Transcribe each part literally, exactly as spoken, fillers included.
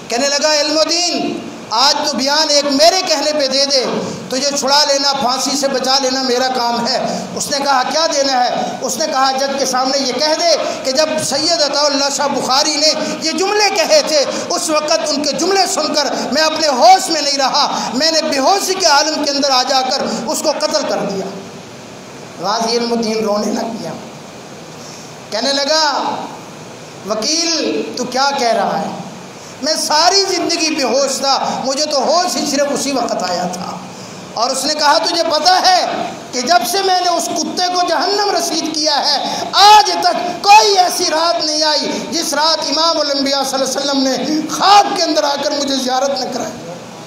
کہنے لگا علم و دین آج تو بیان ایک میرے کہنے پہ دے دے، تجھے چھڑا لینا، پھانسی سے بچا لینا میرا کام ہے۔ اس نے کہا کیا دینا ہے؟ اس نے کہا جج کے سامنے یہ کہہ دے کہ جب سید عطا اللہ شاہ بخاری نے یہ جملے کہے تھے اس وقت ان کے جملے سن کر میں اپنے ہوش میں نہیں رہا، میں نے بے ہوشی کے عالم کے اندر آ جا کر اس کو قتل کر دیا۔ غازی علم الدین رونے لگ گیا، کہنے لگا وکیل تو کیا کہہ رہا ہے؟ میں ساری زندگی بے ہوش تھا، مجھے تو ہوش ہی صرف اسی وقت آیا تھا۔ اور اس نے کہا تجھے پتہ ہے کہ جب سے میں نے اس کتے کو جہنم رسید کیا ہے آج تک کوئی ایسی رات نہیں آئی جس رات امام الانبیاء صلی اللہ علیہ وسلم نے خواب کے اندر آ کر مجھے زیارت نہ کرائی۔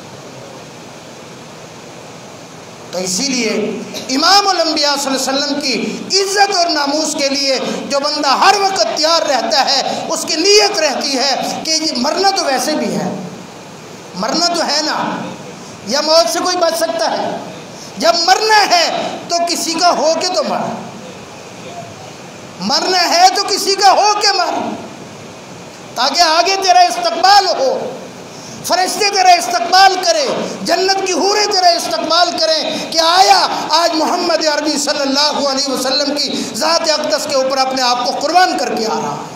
تو اسی لیے امام الانبیاء صلی اللہ علیہ وسلم کی عزت اور ناموس کے لیے جو بندہ ہر وقت تیار رہتا ہے اس کی نیت رہتی ہے کہ مرنا تو ویسے بھی ہے، مرنا تو ہے نا، یا موت سے کوئی بچ سکتا ہے؟ جب مرنا ہے تو کسی کا ہو کے تو مر، مرنا ہے تو کسی کا ہو کے مر، تاکہ آگے تیرا استقبال ہو، فرشتے تیرا استقبال کرے، جنت کی حوریں تیرا استقبال کریں کہ آیا آج محمد عربی صلی اللہ علیہ وسلم کی ذات اقدس کے اوپر اپنے آپ کو قربان کر کے آ رہا ہے۔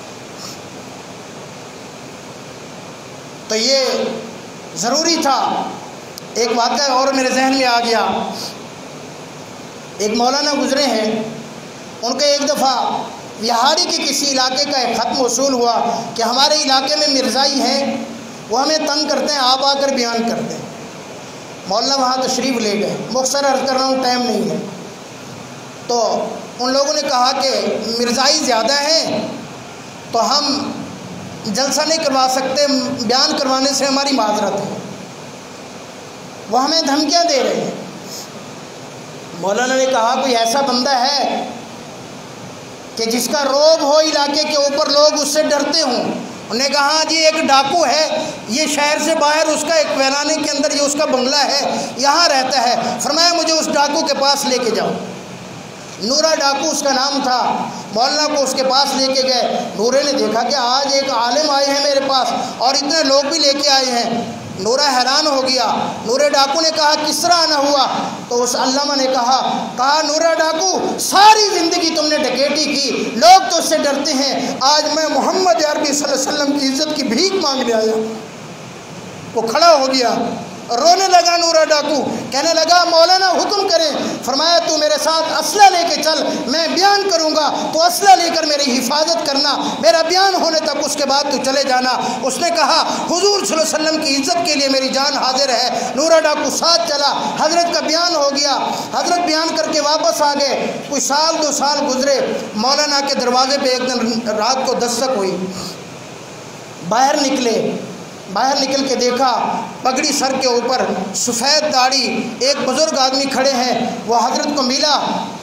تو یہ ضروری تھا۔ ایک واقعہ اور میرے ذہن میں آ گیا، ایک مولانا گزرے ہیں، ان کا ایک دفعہ بہاری کے کسی علاقے کا ایک خط موصول ہوا کہ ہمارے علاقے میں مرزائی ہیں، وہ ہمیں تنگ کرتے ہیں، آپ آ کر بیان کرتے ہیں۔ مولانا وہاں تشریف لے گئے، مختصر عرض کر رہا ہوں ٹائم نہیں ہے۔ تو ان لوگوں نے کہا کہ مرزائی زیادہ ہیں تو ہم جلسہ نہیں کروا سکتے، بیان کروانے سے ہماری معذرت ہے، وہ ہمیں دھمکیاں دے رہے ہیں۔ مولانا نے کہا کوئی ایسا بندہ ہے کہ جس کا روب ہو علاقے کے اوپر، لوگ اس سے ڈرتے ہوں؟ انہوں نے کہا جی ایک ڈاکو ہے، یہ شہر سے باہر اس کا ایک ویرانے کے اندر یہ اس کا بنگلہ ہے، یہاں رہتا ہے۔ فرمایا مجھے اس ڈاکو کے پاس لے کے جاؤ۔ نورا ڈاکو اس کا نام تھا، مولانا کو اس کے پاس لے کے گئے۔ نورے نے دیکھا کہ آج ایک عالم آئے ہیں میرے پاس اور اتنے لوگ بھی لے کے آئے ہیں۔ نورا حیران ہو گیا۔ نورے ڈاکو نے کہا کس طرح آنا ہوا؟ تو اس علامہ نے کہا کہا نورا ڈاکو ساری زندگی تم نے ڈکیٹی کی، لوگ تو اس سے ڈرتے ہیں، آج میں محمد عربی صلی اللہ علیہ وسلم کی عزت کی بھیک مانگنے آیا۔ وہ کھڑا ہو گیا، رونے لگا نورا ڈاکو، کہنے لگا مولانا حکم کریں۔ فرمایا تو میرے ساتھ اسلحہ لے کے چل، میں بیان کروں گا، تو اسلحہ لے کر میری حفاظت کرنا، میرا بیان ہونے تک اس کے بعد تو چلے جانا۔ اس نے کہا حضور صلی اللہ علیہ وسلم کی عزت کے لیے میری جان حاضر ہے۔ نورا ڈاکو ساتھ چلا، حضرت کا بیان ہو گیا، حضرت بیان کر کے واپس آ گئے۔ کوئی سال دو سال گزرے، مولانا کے دروازے پہ ایک دن رات کو دستک ہوئی، باہر نکلے، باہر نکل کے دیکھا پگڑی سر کے اوپر، سفید داڑھی، ایک بزرگ آدمی کھڑے ہیں۔ وہ حضرت کو ملا،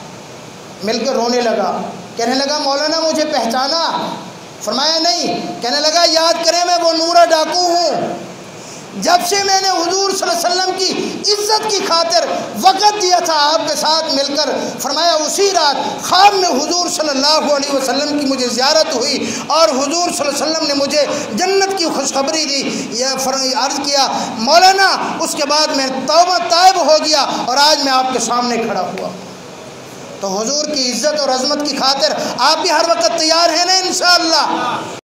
مل کے رونے لگا، کہنے لگا مولانا مجھے پہچانا؟ فرمایا نہیں۔ کہنے لگا یاد کریں میں وہ نورا ڈاکو ہوں، جب سے میں نے حضور صلی اللہ علیہ وسلم کی عزت کی خاطر وقت دیا تھا آپ کے ساتھ مل کر، فرمایا اسی رات خواب میں حضور صلی اللہ علیہ وسلم کی مجھے زیارت ہوئی اور حضور صلی اللہ علیہ وسلم نے مجھے جنت کی خوشخبری دی۔ یہ عرض کیا مولانا اس کے بعد میں توبہ تائب ہو گیا اور آج میں آپ کے سامنے کھڑا ہوا۔ تو حضور کی عزت اور عظمت کی خاطر آپ بھی ہر وقت تیار ہیں نا انشاءاللہ؟